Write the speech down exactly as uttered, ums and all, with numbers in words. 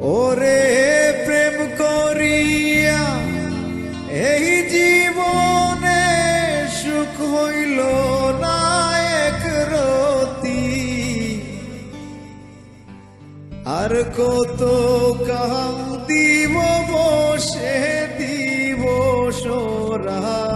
ওরে প্রেম করিয়া এই জীবনে সুখ হইল না এক রতি, আর কত কাম দিব বসে দিব সোরা।